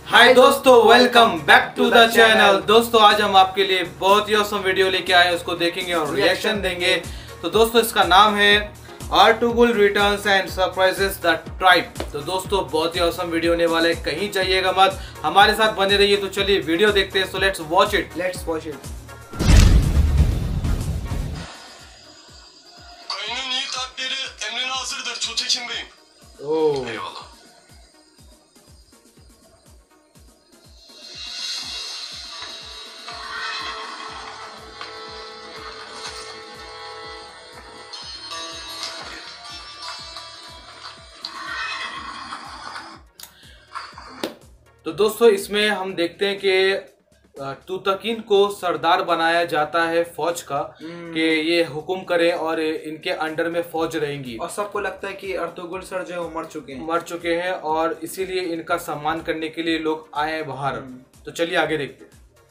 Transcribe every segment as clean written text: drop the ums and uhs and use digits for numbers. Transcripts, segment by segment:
हाय दोस्तों, welcome back to the channel. दोस्तों आज हम आपके लिए बहुत ही औसम वीडियो लेके आए हैं, उसको देखेंगे और रिएक्शन देंगे। तो दोस्तों इसका नाम है Ertugrul returns and surprises the tribe. तो दोस्तों बहुत ही औसम वीडियो होने वाला है, कहीं जाइएगा मत, हमारे साथ बने रहिए। तो चलिए वीडियो देखते हैं। So let's watch it. Kayının ilk harfleri emrine hazırdır. Tuğtekin Bey'im. Oh Eyvallah. तो दोस्तों इसमें हम देखते हैं कि तुतकीन को सरदार बनाया जाता है फौज का, कि ये हुक्म करें और इनके अंडर में फौज रहेंगी। और सबको लगता है कि अर्तुगरुल सर जो है वो मर चुके हैं और इसीलिए इनका सम्मान करने के लिए लोग आए हैं बाहर। तो चलिए आगे देखते हैं।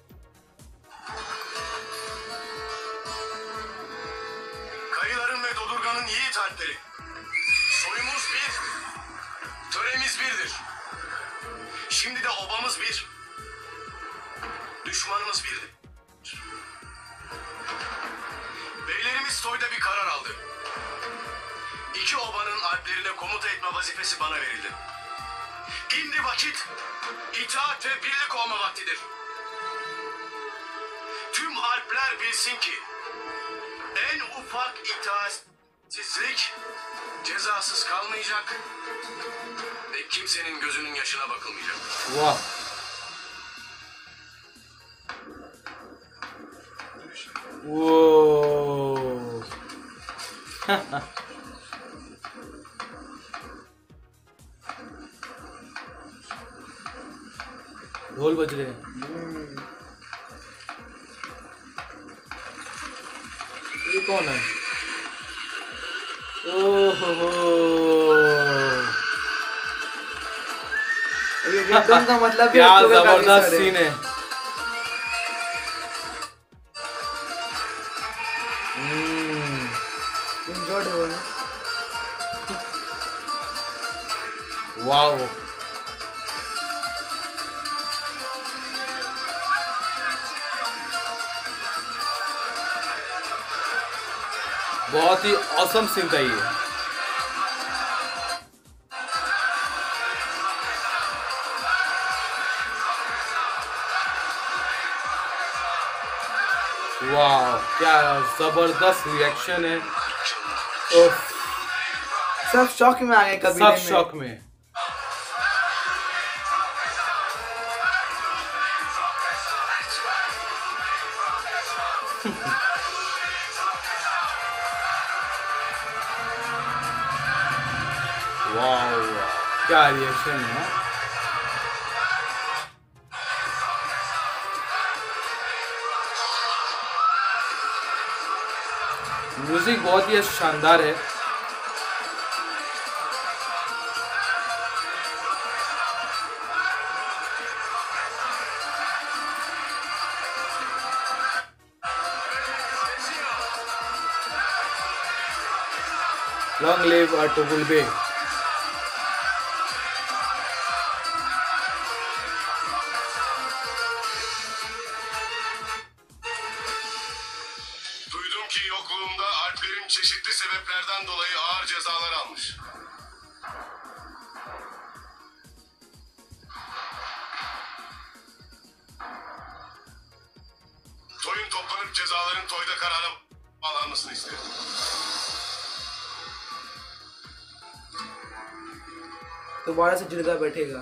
Kayıların ve Dodurgan'ın yiğit alpleri. Soyumuz bir, töremiz birdir. Şimdi de obamız bir, düşmanımız birdir. Beylerimiz toyda bir karar aldı. İki obanın alplerine komuta etme vazifesi bana verildi. Şimdi vakit itaat ve birlik olma vaktidir. Tüm alpler bilsin ki en ufak itaatsizlik cezasız kalmayacak ve kimsenin gözünün yaşına bakılmayacak. वाह, वो ढोल बज रहे हैं। ये कौन है? ओहो, ये रिटर्न का मतलब भी क्या अर्तुगरुल का जबरदस्त आंसर है। सीन है। Enjoyed हो ना? वाओ, बहुत ही औसम सीन था ये। वाह, क्या जबरदस्त रिएक्शन है। उफ, सब शौक में आ गए कबीले सब में। शौक में। वाह, क्या रिएक्शन है। म्यूजिक बहुत ही शानदार है। Long live Ertugrul Bey. Duydum ki yokluğumda alplerin çeşitli sebeplerden dolayı ağır cezalar almış. Toyun toplanıp cezaların toyda karara bağlanmasını isterim. दोबारा से जिंदा बैठेगा।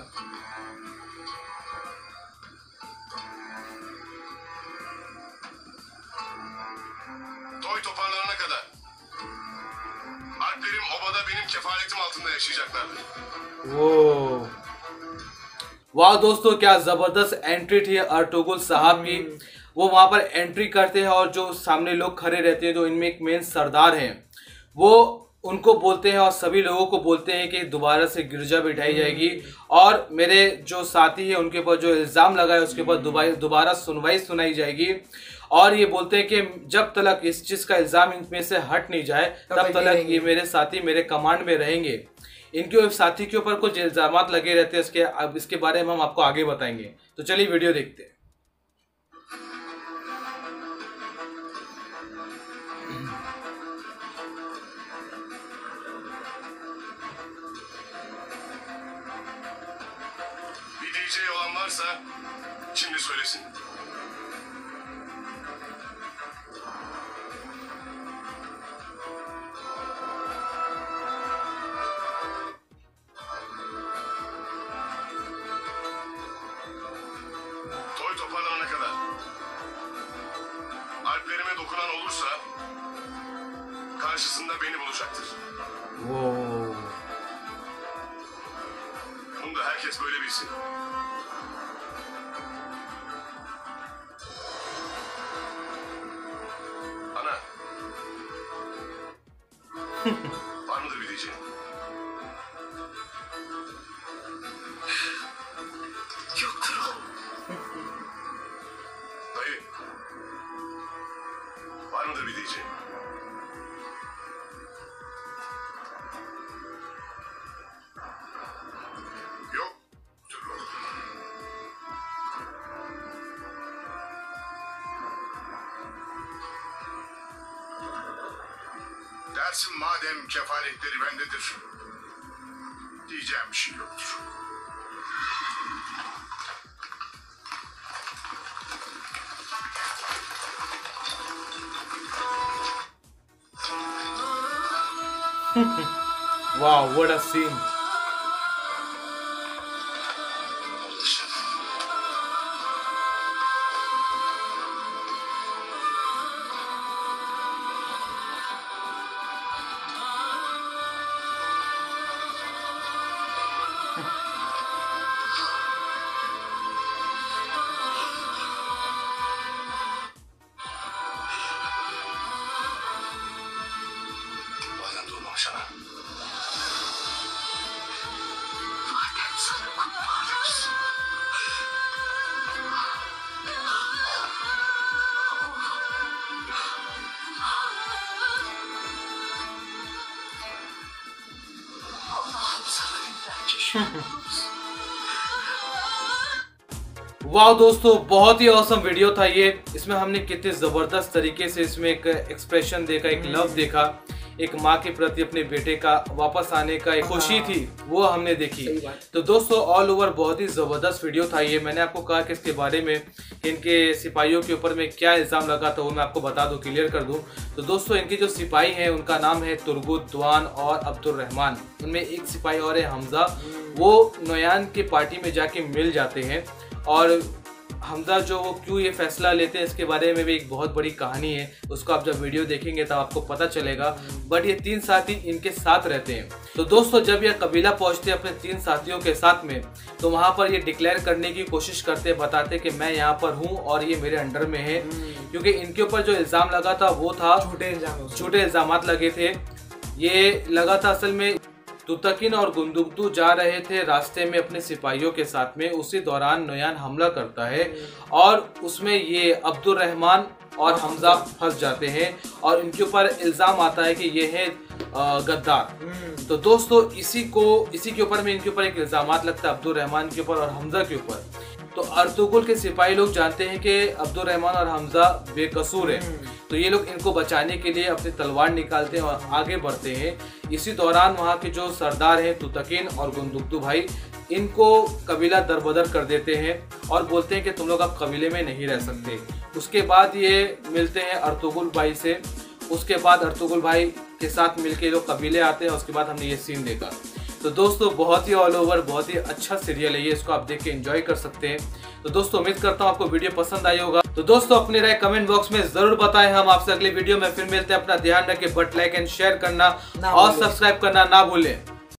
Toy toparlanana kadar alplerim obada benim kefaletim altında yaşayacaklardır. वो वाह दोस्तों, क्या जबरदस्त एंट्री थी आर्टुगुल साहब की। वो वहां पर एंट्री करते हैं और जो सामने लोग खड़े रहते हैं, जो इनमें एक मेन सरदार हैं, वो उनको बोलते हैं और सभी लोगों को बोलते हैं कि दोबारा से गिरजा बिठाई जाएगी और मेरे जो साथी हैं उनके ऊपर जो इल्ज़ाम लगा है उसके ऊपर दोबारा सुनवाई सुनाई जाएगी। और ये बोलते हैं कि जब तक इस चीज़ का इल्ज़ाम इनमें से हट नहीं जाए तब तक ये मेरे साथी मेरे कमांड में रहेंगे। इनके साथी के ऊपर कुछ इल्जाम लगे रहते हैं। अब इसके बारे में हम आपको आगे बताएंगे, तो चलिए वीडियो देखते हैं। Bir DJ olan varsa şimdi söylesin. Toy toparlanana kadar alplerime dokunan olursa karşısında beni bulacaktır. Wow. Bunu da herkes böyle bilsin. Ana. Var mıdır bir diyeceğin? Yoktur oğlum. Dayı. Var mıdır bir diyeceğin? Yok. Dur oğlum. Dersin madem kefaletleri bendedir. Diyeceğim bir şey yoktur. Wow, what a scene. Bazen durmamış ana. वाह दोस्तों, बहुत ही awesome video था ये। इसमें हमने कितने जबरदस्त तरीके से इसमें एक एक्सप्रेशन देखा, एक लव देखा, एक माँ के प्रति अपने बेटे का वापस आने का एक खुशी थी, वो हमने देखी। तो दोस्तों ऑल ओवर बहुत ही जबरदस्त वीडियो था ये। मैंने आपको कहा कि इसके बारे में इनके सिपाहियों के ऊपर में क्या इल्ज़ाम लगा था वो मैं आपको बता दूं, क्लियर कर दूं। तो दोस्तों इनके जो सिपाही हैं उनका नाम है तुर्गुत, द्वान और अब्दुल रहमान। उनमें एक सिपाही और है हमजा। वो नोयान के पार्टी में जाके मिल जाते हैं और हमजा जो वो क्यों ये फैसला लेते हैं इसके बारे में भी एक बहुत बड़ी कहानी है। उसको आप जब वीडियो देखेंगे तब आपको पता चलेगा। बट ये 3 साथी इनके साथ रहते हैं। तो दोस्तों जब ये कबीला पहुंचते हैं अपने 3 साथियों के साथ में, तो वहां पर ये डिक्लेयर करने की कोशिश करते हैं, बताते कि मैं यहाँ पर हूँ और ये मेरे अंडर में है। क्योंकि इनके ऊपर जो इल्ज़ाम लगा था वो था झूठे इल्ज़ाम लगे थे। ये लगा था असल में तुतकिन और गुंदुकतू जा रहे थे रास्ते में अपने सिपाहियों के साथ में, उसी दौरान नोयान हमला करता है और उसमें ये अब्दुल रहमान और हमजा फंस जाते हैं और इनके ऊपर इल्ज़ाम आता है कि ये है गद्दार। तो दोस्तों इसी के ऊपर में इनके ऊपर एक इल्ज़ाम लगता है अब्दुल रहमान के ऊपर और हमजा के ऊपर। तो अर्तुगरुल के सिपाही लोग जानते हैं कि अब्दुल रहमान और हमजा बेकसूर है, तो ये लोग इनको बचाने के लिए अपनी तलवार निकालते हैं और आगे बढ़ते हैं। इसी दौरान वहाँ के जो सरदार हैं तुतकिन और गुंदुकतू भाई, इनको कबीला दरबदर कर देते हैं और बोलते हैं कि तुम लोग अब कबीले में नहीं रह सकते। उसके बाद ये मिलते हैं अर्तुगरुल भाई से। उसके बाद अर्तुगरुल भाई के साथ मिलके लोग कबीले आते हैं। उसके बाद हमने ये सीन देखा। तो दोस्तों बहुत ही ऑल ओवर बहुत ही अच्छा सीरियल है ये, इसको आप देख के एंजॉय कर सकते हैं। तो दोस्तों उम्मीद करता हूँ आपको वीडियो पसंद आई होगा। तो दोस्तों अपनी राय कमेंट बॉक्स में जरूर बताएं। हम आपसे अगली वीडियो में फिर मिलते हैं। अपना ध्यान रखें, बट लाइक एंड शेयर करना और सब्सक्राइब करना ना भूलें।